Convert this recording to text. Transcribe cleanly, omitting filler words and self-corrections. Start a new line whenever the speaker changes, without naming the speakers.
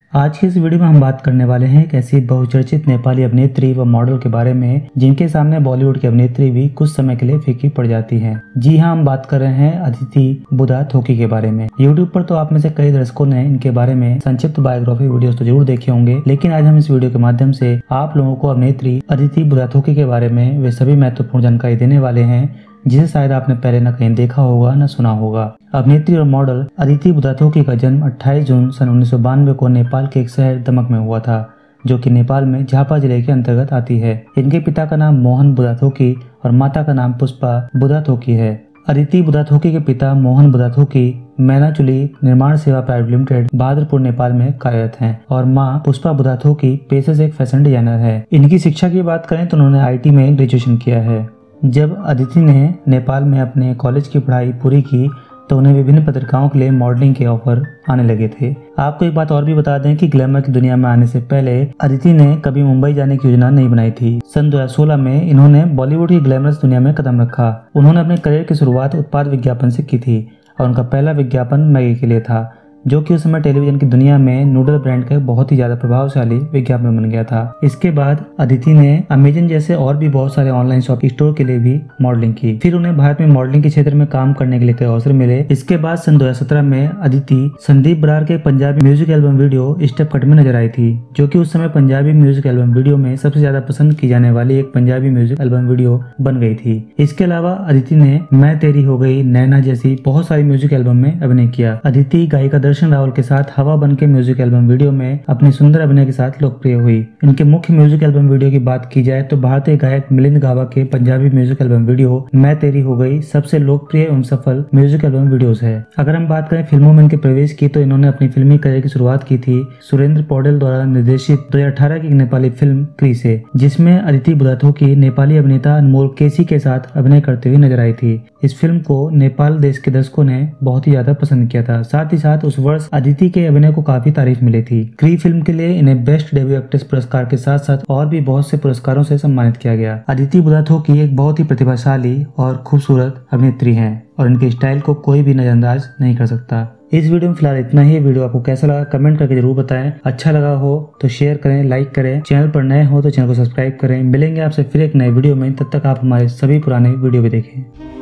आज की इस वीडियो में हम बात करने वाले हैं एक ऐसी बहुचर्चित नेपाली अभिनेत्री व मॉडल के बारे में जिनके सामने बॉलीवुड की अभिनेत्री भी कुछ समय के लिए फीकी पड़ जाती हैं। जी हां, हम बात कर रहे हैं अदिति बुद्धा-थोकी के बारे में। यूट्यूब पर तो आप में से कई दर्शकों ने इनके बारे में संक्षिप्त बायोग्राफी वीडियोस तो जरूर देखे होंगे, लेकिन आज हम इस वीडियो के माध्यम से आप लोगों को अभिनेत्री अदिति बुद्धा-थोकी के बारे में वे सभी महत्वपूर्ण जानकारी देने वाले हैं जिसे शायद आपने पहले न कहीं देखा होगा न सुना होगा। अभिनेत्री और मॉडल अदिति बुद्धा-थोकी का जन्म 28 जून सन 1992 को नेपाल के एक शहर दमक में हुआ था, जो कि नेपाल में झापा जिले के अंतर्गत आती है। इनके पिता का नाम मोहन बुद्धा-थोकी और माता का नाम पुष्पा बुद्धा-थोकी है। अदिति बुद्धा-थोकी के पिता मोहन बुद्धा-थोकी मैनाचुली निर्माण सेवा प्राइवेट लिमिटेड बहादुरपुर नेपाल में कार्यरत हैं और मां पुष्पा बुद्धा-थोकी पेशे से एक फैशन डिजाइनर है। इनकी शिक्षा की बात करें तो उन्होंने आईटी में ग्रेजुएशन किया है। जब अदिति ने नेपाल में अपने कॉलेज की पढ़ाई पूरी की तो उन्हें विभिन्न पत्रिकाओं के लिए मॉडलिंग के ऑफर आने लगे थे। आपको एक बात और भी बता दें कि ग्लैमर की दुनिया में आने से पहले अदिति ने कभी मुंबई जाने की योजना नहीं बनाई थी। सन 2016 में इन्होंने बॉलीवुड की ग्लैमरस दुनिया में कदम रखा। उन्होंने अपने करियर की शुरुआत उत्पाद विज्ञापन से की थी और उनका पहला विज्ञापन मैगी के लिए था, जो कि उस समय टेलीविजन की दुनिया में नूडल ब्रांड का बहुत ही ज्यादा प्रभावशाली विज्ञापन बन गया था। इसके बाद अदिति ने अमेजन जैसे और भी बहुत सारे ऑनलाइन शॉपिंग स्टोर के लिए भी मॉडलिंग की। फिर उन्हें भारत में मॉडलिंग के क्षेत्र में काम करने के लिए कई अवसर मिले। इसके बाद सन 2017 में अदिति संदीप बरार के Punjabi music album video step cut में नजर आई थी, जो कि उस समय पंजाबी म्यूजिक एल्बम वीडियो में सबसे ज्यादा पसंद की जाने वाली एक पंजाबी म्यूजिक एल्बम वीडियो बन गई थी। इसके अलावा अदिति ने मैं तेरी हो गई, नैना जैसी बहुत सारी म्यूजिक एल्बम में अभिनय किया। अदिति गायिका दर्शन रावल के साथ हवा बन के म्यूजिक एल्बम वीडियो में अपनी सुंदर अभिनय के साथ लोकप्रिय हुई। इनके मुख्य म्यूजिक एल्बम वीडियो की बात की जाए तो भारतीय गायक मिलिंद गाबा के पंजाबी म्यूजिक एल्बम वीडियो मैं तेरी हो गई सबसे लोकप्रिय एवं सफल म्यूजिक एल्बम वीडियोस है। अगर हम बात करें फिल्मों में इनके प्रवेश की तो इन्होंने अपनी फिल्मी करियर की शुरुआत की थी सुरेंद्र पौडेल द्वारा निर्देशित 2018 की नेपाली फिल्म क्री से, जिसमें अदिति बुद्धा-थोकी नेपाली अभिनेता अनमोल केसी के साथ अभिनय करते हुए नजर आई थी। इस फिल्म को नेपाल देश के दर्शकों ने बहुत ही ज्यादा पसंद किया था। साथ ही साथ उस वर्ष अदिति के अभिनय को काफी तारीफ मिली थी। क्री फिल्म के लिए इन्हें बेस्ट डेब्यू एक्ट्रेस पुरस्कार के साथ साथ और भी बहुत से पुरस्कारों से सम्मानित किया गया। अदिति बुद्धा-थोकी एक बहुत ही प्रतिभाशाली और खूबसूरत अभिनेत्री हैं और इनके स्टाइल को कोई भी नजरअंदाज नहीं कर सकता। इस वीडियो में फिलहाल इतना ही। वीडियो आपको कैसा लगा कमेंट करके जरूर बताएं। अच्छा लगा हो तो शेयर करें, लाइक करें। चैनल पर नए हो तो चैनल को सब्सक्राइब करें। मिलेंगे आपसे फिर एक नए वीडियो में, तब तक आप हमारे सभी पुराने वीडियो भी देखें।